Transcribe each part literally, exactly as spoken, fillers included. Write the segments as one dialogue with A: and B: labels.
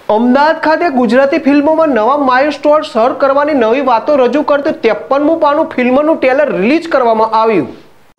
A: અમદાવાદ ખાતે ગુજરાતી ફિલ્મોમાં નવા માઇલસ્ટોન સર કરવાની નવી વાતો રજૂ કરતું ત્રેપનમું પાનું ફિલ્મનું ટ્રેલર રિલીઝ કરવામાં આવ્યું।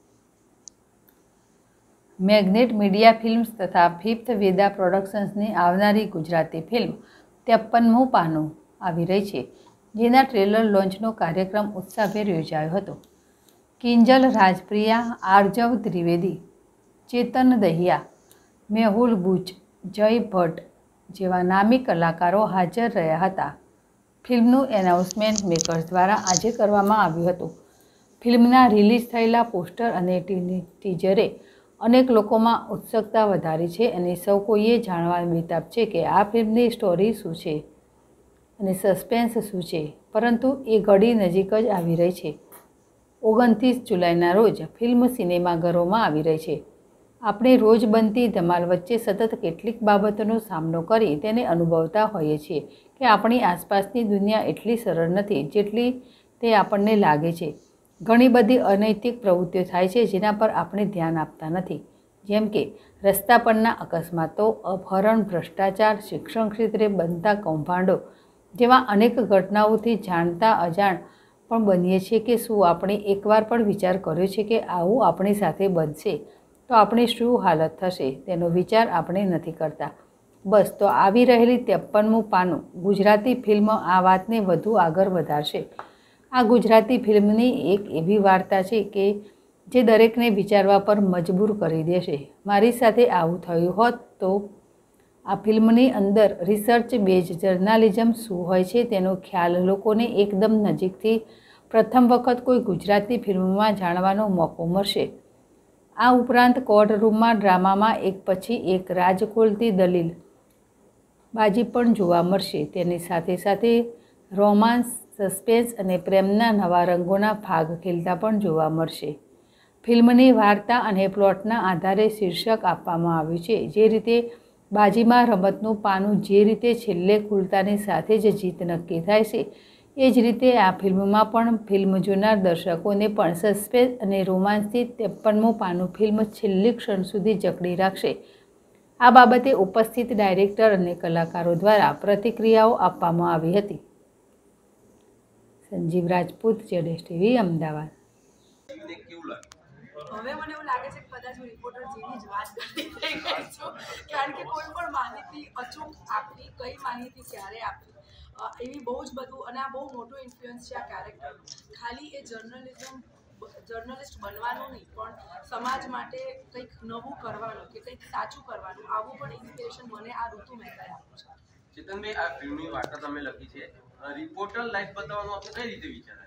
B: મેગ્નેટ મીડિયા ફિલ્મ્સ તથા ફિફ્થ વેદા પ્રોડક્શન્સની આવનારી ગુજરાતી ફિલ્મ ત્રેપનમું પાનું આવી રહી છે, જેના ટ્રેલર લોન્ચનો કાર્યક્રમ ઉત્સાહભેર યોજાયો હતો। કિંજલ રાજપ્રિયા, આર્જવ ત્રિવેદી, ચેતન દહિયા, મેહુલ બુચ, જય ભટ્ટ જેવા નામી કલાકારો હાજર રહ્યા હતા। ફિલ્મનું એનાઉન્સમેન્ટ મેકર્સ દ્વારા આજે કરવામાં આવ્યું હતું। ફિલ્મના રિલીઝ થયેલા પોસ્ટર અને ટીઝરે અનેક લોકોમાં ઉત્સુકતા વધારી છે અને સૌ કોઈએ જાણવા બેતાબ છે કે આ ફિલ્મની સ્ટોરી શું છે અને સસ્પેન્સ શું છે, પરંતુ એ ઘડી નજીક જ આવી રહી છે। ઓગણત્રીસ જુલાઈના રોજ ફિલ્મ સિનેમાઘરોમાં આવી રહી છે। આપણે રોજ બનતી ધમાલ વચ્ચે સતત કેટલીક બાબતોનો સામનો કરી તેને અનુભવતા હોઈએ છીએ કે આપણી આસપાસની દુનિયા એટલી સરળ નથી જેટલી તે આપણને લાગે છે। ઘણી બધી અનૈતિક પ્રવૃત્તિઓ થાય છે જેના પર આપણે ધ્યાન આપતા નથી, જેમ કે રસ્તા પરના અકસ્માતો, અપહરણ, ભ્રષ્ટાચાર, શિક્ષણ ક્ષેત્રે બનતા કૌભાંડો જેવા અનેક ઘટનાઓથી જાણતા અજાણ પણ બનીએ છીએ કે શું આપણે એકવાર પણ વિચાર કર્યો છે કે આવું આપણી સાથે બનશે તો આપણી શું હાલત થશે, તેનો વિચાર આપણે નથી કરતા। બસ તો આવી રહેલી ત્રેપનમું પાનું ગુજરાતી ફિલ્મ આ વાતને વધુ આગળ વધારશે। આ ગુજરાતી ફિલ્મની એક એવી વાર્તા છે કે જે દરેકને વિચારવા પર મજબૂર કરી દેશે। મારી સાથે આવું થયું હોત તો આ ફિલ્મની અંદર રિસર્ચ બેઝ જર્નાલિઝમ શું હોય છે તેનો ખ્યાલ લોકોને એકદમ નજીકથી પ્રથમ વખત કોઈ ગુજરાતી ફિલ્મમાં જાણવાનો મોકો મળશે। આ ઉપરાંત કોર્ટરૂમમાં ડ્રામામાં એક પછી એક રાજ ખોલતી દલીલ બાજી પણ જોવા મળશે। તેની સાથે સાથે રોમાન્સ, સસ્પેન્સ અને પ્રેમના નવા રંગોના ભાગ ખીલતા પણ જોવા મળશે। ફિલ્મની વાર્તા અને પ્લોટના આધારે શીર્ષક આપવામાં આવ્યું છે। જે રીતે બાજીમાં રમતનું પાનું જે રીતે છેલ્લે ખુલતાની સાથે જ જીત નક્કી થાય છે, એ જ રીતે આ ફિલ્મમાં પણ ફિલ્મ જોનાર દર્શકોને પણ સસ્પેન્સ અને રોમાન્સથી ત્રેપનમું પાનું ફિલ્મ છેલ્લી ક્ષણ સુધી જકડી રાખશે। આ બાબતે ઉપસ્થિત ડાયરેક્ટર અને કલાકારો દ્વારા પ્રતિક્રિયાઓ આપવામાં આવી હતી। સંજીવ રાજપૂત, જેડેશ ટીવી, અમદાવાદ।
C: હવે મને એવું લાગે છે કે કદાચ હું રિપોર્ટર જેવી જ વાત કરી થઈ ગઈ છું, કારણ કે કોઈ પણ માહિતી અચૂક આપવી, કઈ માહિતી ક્યારે આપવી, એવી બહુ જ બધું, અને આ બહુ મોટું ઇન્ફ્લુઅન્સ છે આ કેરેક્ટરનું। ખાલી એ જર્નલિઝમ જર્નલિસ્ટ બનવાનું નહીં, પણ સમાજ માટે કંઈક નવું કરવાનું કે કંઈક સાચું કરવાનું, આવું પણ ઇન્સ્પિરેશન મને આ ઋતુ મહેતાએ આપ્યું છે।
D: ચેતનભાઈ, આ ફિલ્મની વાર્તા તમે લખી છે, રિપોર્ટર લાઈફ બતાવવાનું આપણે કઈ રીતે વિચારે?